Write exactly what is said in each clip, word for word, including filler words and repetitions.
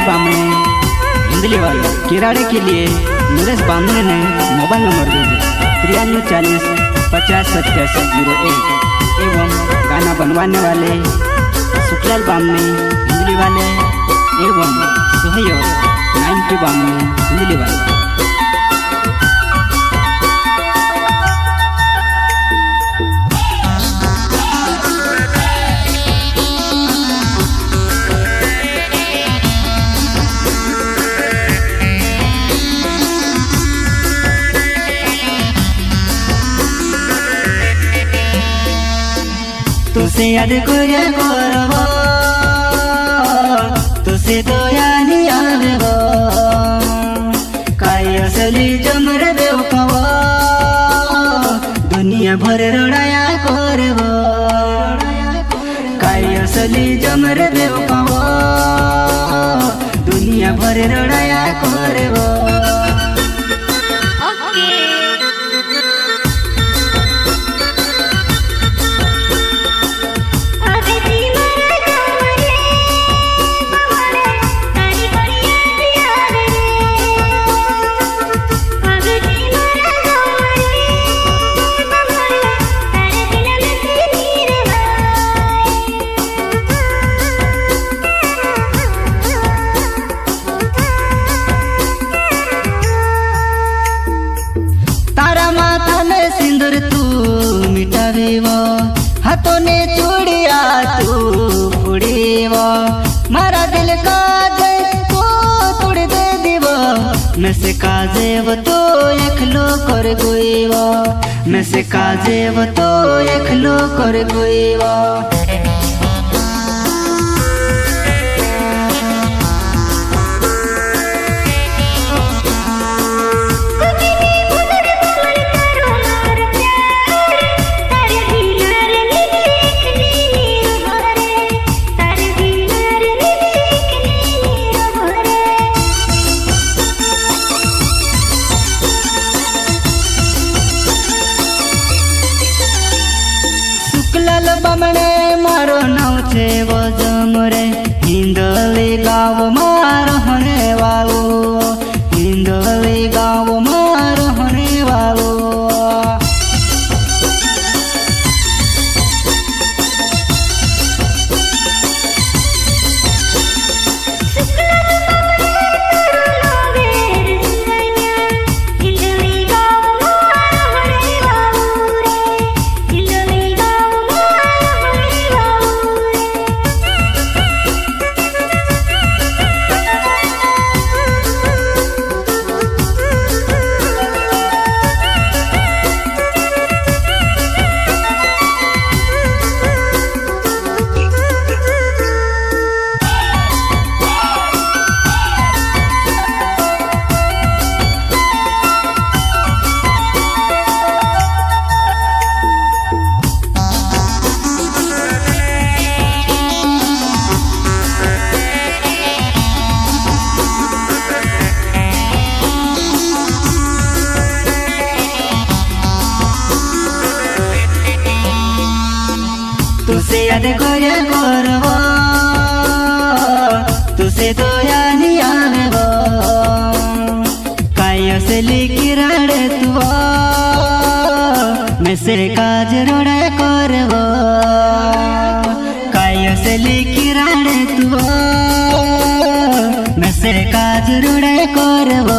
बामने हिंदली वाले किराड़े के लिए नरेश बामने ने मोबाइल नंबर भेजे तिरानवे चालीस पचास सत्तासी जीरो एक एवं गाना बनवाने वाले सुखलाल बामने हिंदली वाले एवं सहयोग नाइन्टी बामने हिंदली वाले। तुसे याद करे करबो तुसे तो यानी आवेबो काय असली जमरे बेवकावो दुनिया भर रड़ाया करबो काय असली जमरे बेवकावो दुनिया भर रड़ाया करबो। हाथों ने चूड़िया तू फुड़ीवो मारा दिल काजे तू तोड़ दे दीवो मैं से काजे वो तो एकलो कर गुईवो मैं से काजे वो तो एकलो कर गुईवो। बामणे मारो नाव छे वो जमरे हिंदली गाँव मारो हने वालो हिंदली गाँव मारो हने वालो। तुसे याद करे करबो तुसे तो यानी आवेबो काय असली किराड़े तुवो मैं से काज रोड़े करबो काय असली किराड़े तुवो मैं से काज रोड़े करबो।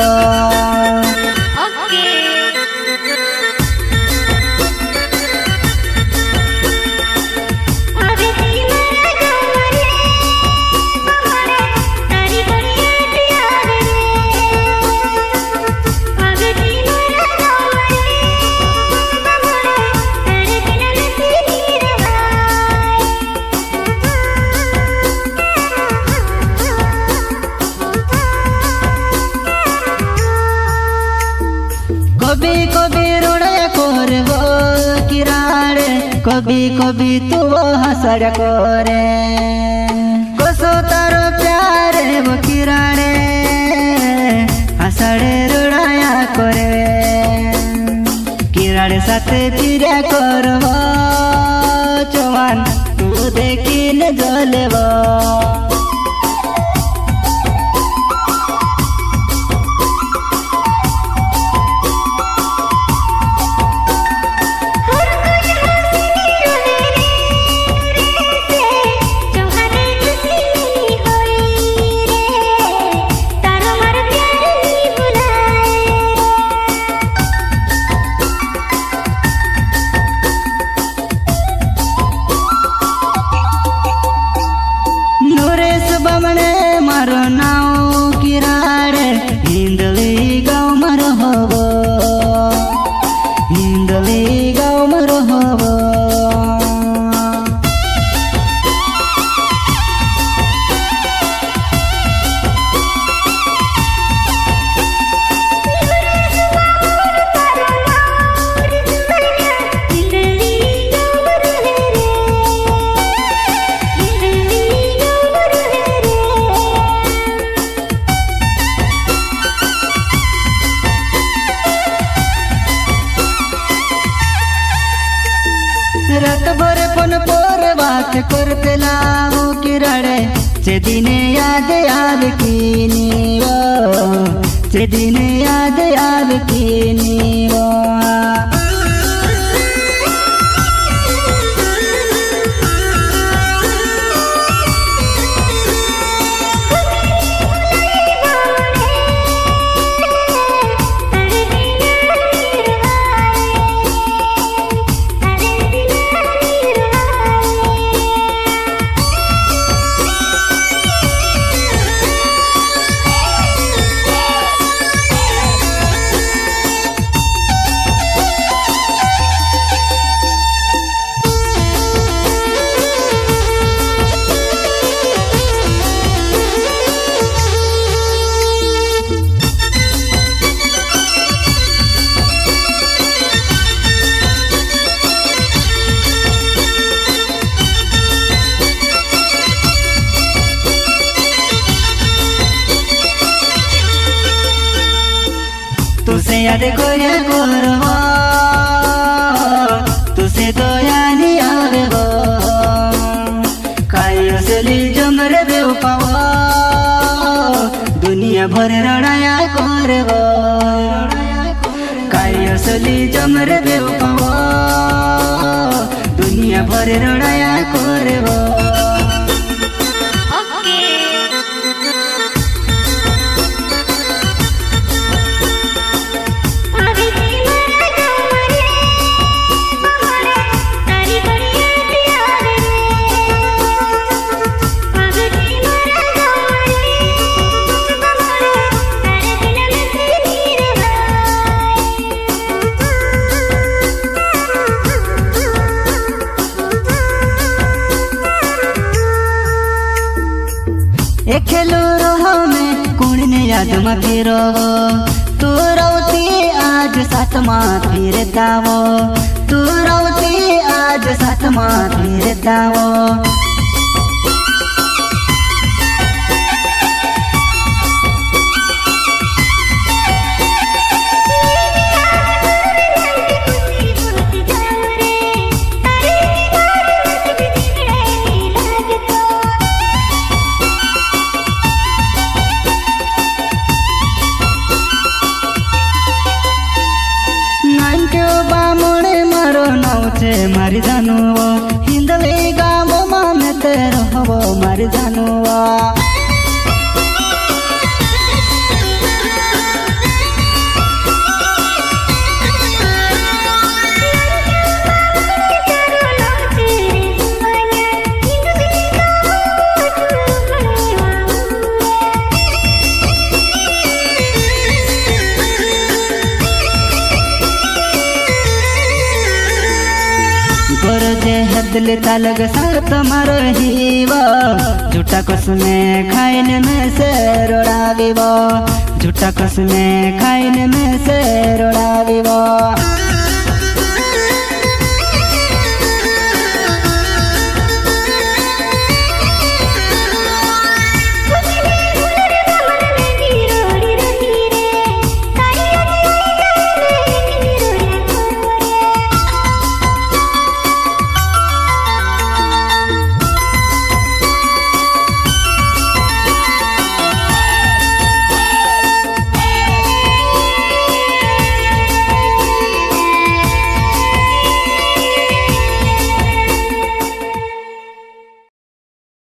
कभी कभी रोड़ा करबो किराड़े कभी कभी तू हंसड़ करे कसो तारो प्यारे वो किराड़े हंसड़े रोड़ाया करे किराड़े साथे फिरा करबो चौहान तू देखी न जलेबो। करते लाओ किराड़े से दिने याद आव कीनी वो से दिने याद आव कीनी वो तुसे याद कोया करबो तुसे तो यानी आवेबो काई असली जमरे बेउपावो दुनिया भर रड़ाया करबो काई असली जमरे बेउपावो दुनिया भर रड़ाया करबो खेलो रहो में कुण ने याद में फिरो तू रौती आज साथ में फिरता वो तू रौती आज साथ में फिरता वो मारी जानो हिंदवे गाँव में तेरो हवो मारी जानो हदले तालग साथ मारो हीवो झूठा कसमे खाइन में से रोड़ावीवो झूठा कसमे खाइन में से रोड़ावीवो।